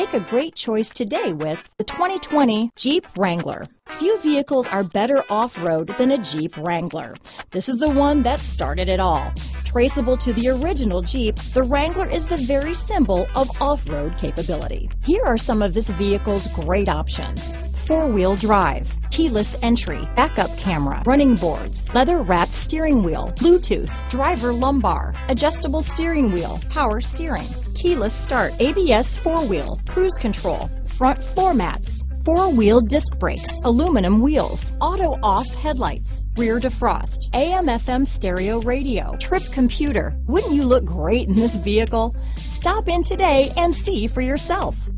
Make a great choice today with the 2020 Jeep Wrangler. Few vehicles are better off-road than a Jeep Wrangler. This is the one that started it all. Traceable to the original Jeep, the Wrangler is the very symbol of off-road capability. Here are some of this vehicle's great options: four-wheel drive, keyless entry, backup camera, running boards, leather-wrapped steering wheel, Bluetooth, driver lumbar, adjustable steering wheel, power steering, keyless start, ABS four-wheel, cruise control, front floor mats, four-wheel disc brakes, aluminum wheels, auto-off headlights, rear defrost, AM/FM stereo radio, trip computer. Wouldn't you look great in this vehicle? Stop in today and see for yourself.